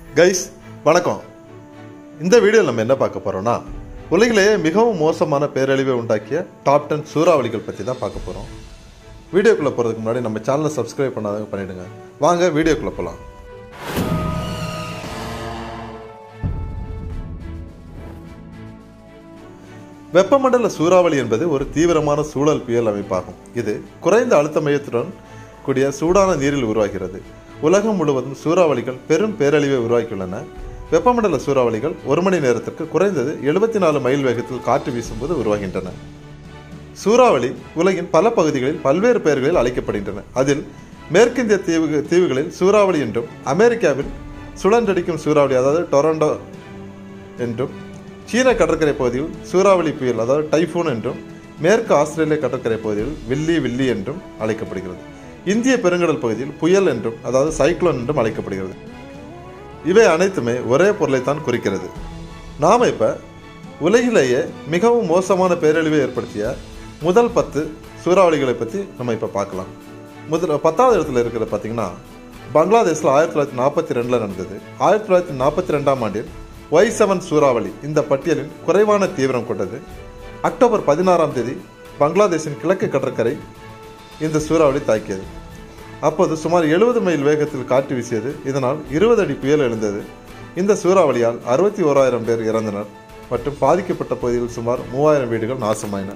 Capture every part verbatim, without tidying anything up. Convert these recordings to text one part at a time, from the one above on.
Guys வணக்கம். இந்த வீடியோவில் நம்ம என்ன பார்க்க போகிறோம்னா, உலகிலேயே மிகவும் மோசமான பேரழிவை உண்டாக்கிய டாப் டென் சூறாவளிகள் பற்றி தான் பார்க்க போகிறோம். வீடியோக்குள்ளே போகிறதுக்கு முன்னாடி நம்ம சேனலை சப்ஸ்கிரைப் பண்ணாதவங்க பண்ணிவிடுங்க. வாங்க வீடியோக்குள்ளே போகலாம். வெப்பமண்டல சூறாவளி என்பது ஒரு தீவிரமான சூழல் புயல் அமைப்பாகும். இது குறைந்த அழுத்த மையத்துடன் கூடிய சூடான நீரில் உருவாகிறது. உலகம் முழுவதும் சூறாவளிகள் பெரும் பேரழிவை உருவாக்கியுள்ளன. வெப்பமண்டல சூறாவளிகள் ஒரு மணி நேரத்திற்கு குறைந்தது எழுபத்தி நாலு மைல் வேகத்தில் காற்று வீசும்போது உருவாகின்றன. சூறாவளி உலகின் பல பகுதிகளில் பல்வேறு பெயர்களில் அழைக்கப்படுகின்றன. அதில் மேற்கிந்திய தீவு தீவுகளில் சூறாவளி என்றும், அமெரிக்காவில் சுழன்றடிக்கும் சூறாவளி அதாவது டொரண்டோ என்றும், சீன கடற்கரை பகுதியில் சூறாவளி புயல் அதாவது டைஃபூன் என்றும், மேற்கு ஆஸ்திரேலிய கடற்கரை பகுதியில் வில்லி வில்லி என்றும் அழைக்கப்படுகிறது. இந்திய பெருங்கடல் பகுதியில் புயல் என்றும் அதாவது சைக்ளோன் என்றும் அழைக்கப்படுகிறது. இவை அனைத்துமே ஒரே பொருளைத்தான் குறிக்கிறது. நாம் இப்போ உலகிலேயே மிகவும் மோசமான பேரழிவை ஏற்படுத்திய முதல் பத்து சூறாவளிகளை பற்றி நம்ம இப்போ பார்க்கலாம். முதல் பத்தாவது இடத்துல இருக்கிறது பார்த்தீங்கன்னா, பங்களாதேஷில் ஆயிரத்தி தொள்ளாயிரத்தி நாற்பத்தி ரெண்டில் நடந்தது. ஆயிரத்தி தொள்ளாயிரத்தி நாற்பத்தி ரெண்டாம் ஆண்டில் ஒய் செவன் சூறாவளி இந்த பட்டியலின் குறைவான தீவிரம் கொண்டது. அக்டோபர் பதினாறாம் தேதி பங்களாதேஷின் கிழக்கு கடற்கரை இந்த சூறாவளி தாக்கியது. அப்போது சுமார் எழுபது மைல் வேகத்தில் காற்று வீசியது. இதனால் இருபது அடி புயல் எழுந்தது. இந்த சூறாவளியால் அறுபத்தி ஓராயிரம் பேர் இறந்தனர் மற்றும் பாதிக்கப்பட்ட பகுதியில் சுமார் மூவாயிரம் வீடுகள் நாசமாயின.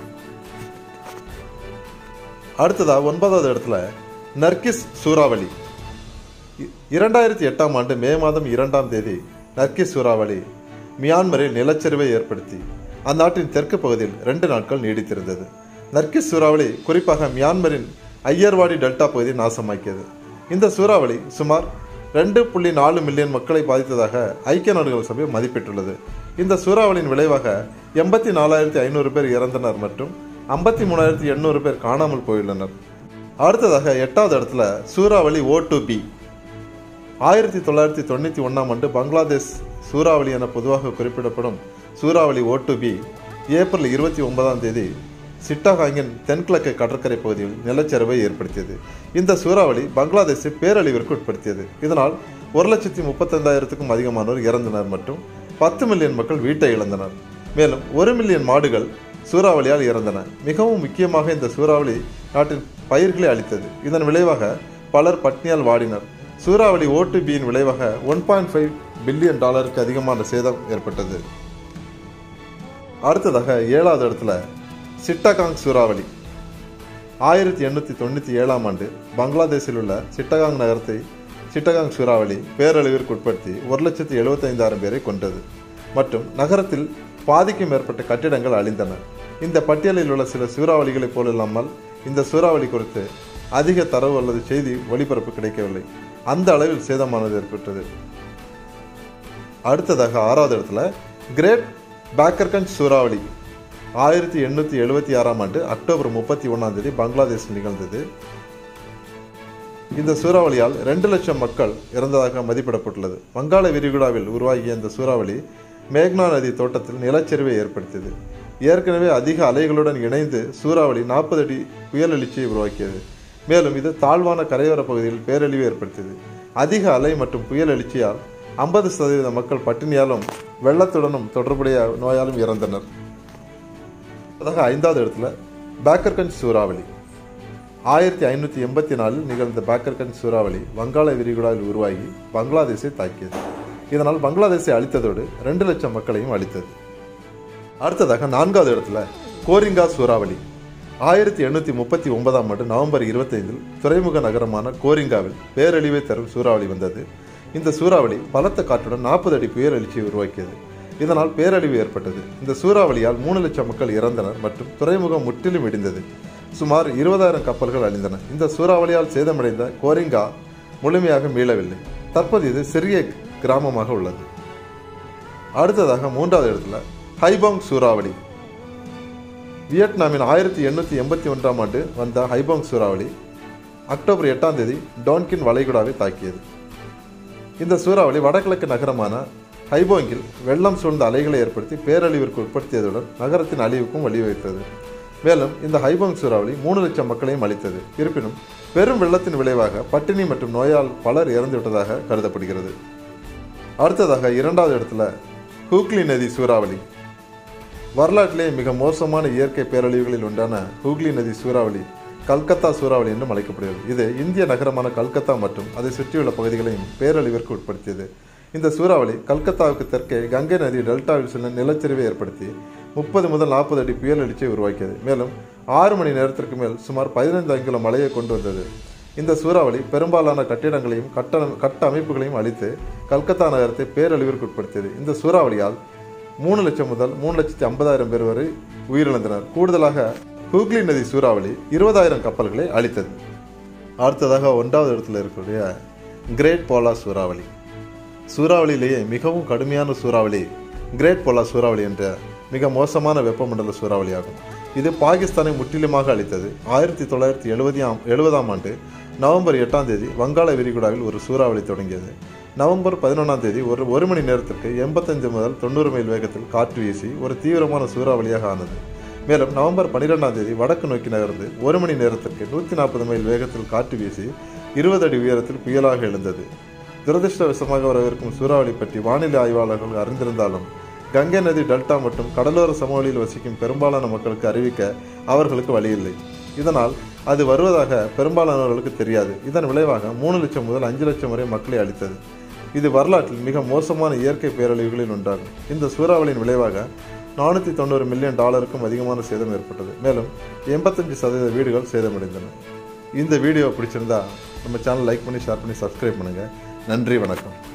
அடுத்ததாக ஒன்பதாவது இடத்துல நர்கிஸ் சூறாவளி. இரண்டாயிரத்தி எட்டாம் ஆண்டு மே மாதம் இரண்டாம் தேதி நர்கிஸ் சூறாவளி மியான்மரில் நிலச்சரிவை ஏற்படுத்தி அந்நாட்டின் தெற்கு பகுதியில் ரெண்டு நாட்கள் நீடித்திருந்தது. நர்கிஸ் சூறாவளி குறிப்பாக மியான்மரின் ஐயர்வாடி டெல்டா பகுதியை நாசமாக்கியது. இந்த சூறாவளி சுமார் ரெண்டு புள்ளி நாலு மில்லியன் மக்களை பாதித்ததாக ஐக்கிய நாடுகள் சபை மதிப்பிட்டுள்ளது. இந்த சூறாவளியின் விளைவாக எண்பத்தி நாலாயிரத்தி ஐநூறு பேர் இறந்தனர் மற்றும் ஐம்பத்தி மூணாயிரத்தி எண்ணூறு பேர் காணாமல் போயுள்ளனர். அடுத்ததாக எட்டாவது இடத்துல சூறாவளி ஓ டு பி. ஆயிரத்தி தொள்ளாயிரத்தி தொண்ணூற்றி ஒன்றாம் ஆண்டு பங்களாதேஷ் சூறாவளி என பொதுவாக குறிப்பிடப்படும் சூறாவளி ஓ டு பி ஏப்ரல் இருபத்தி ஒன்பதாம் தேதி சிட்டகாங்கின் தென்கிழக்கு கடற்கரை பகுதியில் நிலச்சரிவை ஏற்படுத்தியது. இந்த சூறாவளி பங்களாதேஷை பேரழிவிற்கு உட்படுத்தியது. இதனால் ஒரு லட்சத்தி முப்பத்தைந்தாயிரத்துக்கும் அதிகமானோர் இறந்தனர் மற்றும் பத்து மில்லியன் மக்கள் வீட்டை இழந்தனர். மேலும் ஒரு மில்லியன் மாடுகள் சூறாவளியால் இறந்தன. மிகவும் முக்கியமாக இந்த சூறாவளி நாட்டின் பயிர்களை அளித்தது. இதன் விளைவாக பலர் பட்னியால் வாடினர். சூறாவளி ஓ டு பியின் விளைவாக ஒன் பாயிண்ட் ஃபைவ் பில்லியன் டாலருக்கு அதிகமான சேதம் ஏற்பட்டது. அடுத்ததாக ஏழாவது இடத்துல சிட்டகாங் சூறாவளி. ஆயிரத்தி எண்ணூற்றி தொண்ணூற்றி ஏழாம் ஆண்டு பங்களாதேஷில் உள்ள சிட்டகாங் நகரத்தை சிட்டகாங் சூறாவளி பேரழிவிற்கு உட்படுத்தி ஒரு லட்சத்தி எழுபத்தி ஐந்தாயிரம் பேரை கொண்டது மற்றும் நகரத்தில் பாதிக்கும் மேற்பட்ட கட்டிடங்கள் அழிந்தன. இந்த பட்டியலில் உள்ள சில சூறாவளிகளைப் போலில்லாமல் இந்த சூறாவளி குறித்து அதிக தரவு அல்லது செய்தி ஒளிபரப்பு கிடைக்கவில்லை. அந்த அளவில் சேதமானது ஏற்பட்டது. அடுத்ததாக ஆறாவது இடத்துல கிரேட் பேக்கர்கஞ்ச் சூறாவளி. ஆயிரத்தி எண்ணூற்றி எழுபத்தி ஆறாம் ஆண்டு அக்டோபர் முப்பத்தி ஒன்றாம் தேதி பங்களாதேஷில் நிகழ்ந்தது. இந்த சூறாவளியால் ரெண்டு லட்சம் மக்கள் இறந்ததாக மதிப்பிடப்பட்டுள்ளது. வங்காள விரிகுடாவில் உருவாகிய இந்த சூறாவளி மேக்னா நதி தோட்டத்தில் நிலச்சரிவை ஏற்படுத்தியது. ஏற்கனவே அதிக அலைகளுடன் இணைந்து சூறாவளி நாற்பது அடி புயல் எழுச்சியை உருவாக்கியது. மேலும் இது தாழ்வான கரையோர பகுதியில் பேரழிவை ஏற்படுத்தியது. அதிக அலை மற்றும் புயல் எழுச்சியால் ஐம்பது சதவீத மக்கள் பட்டினியாலும் வெள்ளத்துடனும் தொடர்புடைய நோயாலும் இறந்தனர். அதாக ஐந்தாவது இடத்துல பேக்கர்கஞ்ச் சூறாவளி. ஆயிரத்தி ஐநூற்றி எண்பத்தி நாலில் நிகழ்ந்த பேக்கர்கஞ்ச் சூறாவளி வங்காள விரிகுடாவில் உருவாகி பங்களாதேஷை தாக்கியது. இதனால் பங்களாதேஷை அழித்ததோடு ரெண்டு லட்சம் மக்களையும் அழித்தது. அடுத்ததாக நான்காவது இடத்துல கோரிங்கா சூறாவளி. ஆயிரத்தி எண்ணூற்றி முப்பத்தி ஒன்பதாம் ஆண்டு நவம்பர் இருபத்தைந்தில் துறைமுக நகரமான கோரிங்காவில் பேரழிவை தரும் சூறாவளி வந்தது. இந்த சூறாவளி பலத்த காற்றுடன் நாற்பது அடி புயல் எழுச்சியை உருவாக்கியது. இதனால் பேரழிவு ஏற்பட்டது. இந்த சூறாவளியால் மூணு லட்சம் மக்கள் இறந்தனர் மற்றும் துறைமுகம் முற்றிலும் இடிந்தது. சுமார் இருபதாயிரம் கப்பல்கள் அழிந்தன. இந்த சூறாவளியால் சேதமடைந்த கோரிங்கா முழுமையாக மீளவில்லை. தற்போது இது சிறிய கிராமமாக உள்ளது. அடுத்ததாக மூன்றாவது இடத்துல ஹைபாங் சூறாவளி. வியட்நாமின் ஆயிரத்தி எண்ணூற்றி எண்பத்தி ஒன்றாம் ஆண்டு வந்த ஹைபாங் சூறாவளி அக்டோபர் எட்டாம் தேதி டோன்கின் வளைகுடாவை தாக்கியது. இந்த சூறாவளி வடகிழக்கு நகரமான ஹைபாங்கில் வெள்ளம் சூழ்ந்த அலைகளை ஏற்படுத்தி பேரழிவிற்கு உட்படுத்தியதுடன் நகரத்தின் அழிவுக்கும் வழிவகுத்தது. மேலும் இந்த ஹைபாங் சூறாவளி மூணு லட்சம் மக்களையும் அளித்தது. இருப்பினும் பெரும் வெள்ளத்தின் விளைவாக பட்டினி மற்றும் நோயால் பலர் இறந்துவிட்டதாக கருதப்படுகிறது. அடுத்ததாக இரண்டாவது இடத்துல ஹூக்ளி நதி சூறாவளி. வரலாற்றிலே மிக மோசமான இயற்கை பேரழிவுகளில் உண்டான ஹூக்ளி நதி சூறாவளி கல்கத்தா சூறாவளி என்றும் அழைக்கப்படுகிறது. இது இந்திய நகரமான கல்கத்தா மற்றும் அதை சுற்றியுள்ள பகுதிகளையும் பேரழிவிற்கு உட்படுத்தியது. இந்த சூறாவளி கல்கத்தாவுக்கு தெற்கே கங்கை நதி டெல்டாவில் சில நிலச்சரிவை ஏற்படுத்தி முப்பது முதல் நாற்பது அடி புயல் எழுச்சியை உருவாக்கியது. மேலும் ஆறு மணி நேரத்திற்கு மேல் சுமார் பதினைந்து அங்குல மழையை கொண்டு வந்தது. இந்த சூறாவளி பெரும்பாலான கட்டிடங்களையும் கட்ட கட்ட அமைப்புகளையும் அழித்து கல்கத்தா நகரத்தை பேரழிவிற்கு உட்படுத்தியது. இந்த சூறாவளியால் மூணு லட்சம் முதல் மூணு லட்சத்தி ஐம்பதாயிரம் பேர் வரை உயிரிழந்தனர். கூடுதலாக ஹூக்ளி நதி சூறாவளி இருபதாயிரம் கப்பல்களை அழித்தது. அடுத்ததாக ஒன்றாவது இடத்துல இருக்கக்கூடிய கிரேட் போலார் சூறாவளி. சூறாவளியிலேயே மிகவும் கடுமையான சூறாவளி கிரேட் போலார் சூறாவளி என்ற மிக மோசமான வெப்பமண்டல சூறாவளி ஆகும். இது பாகிஸ்தானை முற்றிலுமாக அழித்தது. ஆயிரத்தி தொள்ளாயிரத்தி எழுபதாம் எழுபதாம் ஆண்டு நவம்பர் எட்டாம் தேதி வங்காள விரிகுடாவில் ஒரு சூறாவளி தொடங்கியது. நவம்பர் பதினொன்றாம் தேதி ஒரு ஒரு மணி நேரத்திற்கு எண்பத்தஞ்சு முதல் தொண்ணூறு மைல் வேகத்தில் காற்று வீசி ஒரு தீவிரமான சூறாவளியாக ஆனது. மேலும் நவம்பர் பன்னிரெண்டாம் தேதி வடக்கு நோக்கி நகர்ந்து ஒரு மணி நேரத்திற்கு நூற்றி நாற்பது மைல் வேகத்தில் காற்று வீசி இருபது அடி உயரத்தில் புயலாக எழுந்தது. துரதிருஷ்டவசமாக வரவிருக்கும் சூறாவளி பற்றி வானிலை ஆய்வாளர்கள் அறிந்திருந்தாலும் கங்கை நதி டெல்டா மற்றும் கடலோர சமவெளியில் வசிக்கும் பெரும்பாலான மக்களுக்கு அறிவிக்க அவர்களுக்கு வழியில்லை. இதனால் அது வருவதாக பெரும்பாலானவர்களுக்கு தெரியாது. இதன் விளைவாக மூணு லட்சம் முதல் அஞ்சு லட்சம் வரை மக்களை அழித்தது. இது வரலாற்றில் மிக மோசமான இயற்கை பேரழிவுகளில் ஒன்றாகும். இந்த சூறாவளியின் விளைவாக நானூற்றி தொண்ணூறு மில்லியன் டாலருக்கும் அதிகமான சேதம் ஏற்பட்டது. மேலும் எண்பத்தஞ்சு சதவீத வீடுகள் சேதமடைந்தன. இந்த வீடியோ பிடிச்சிருந்தா நம்ம சேனல் லைக் பண்ணி ஷேர் பண்ணி சப்ஸ்கிரைப் பண்ணுங்கள். நன்றி, வணக்கம்.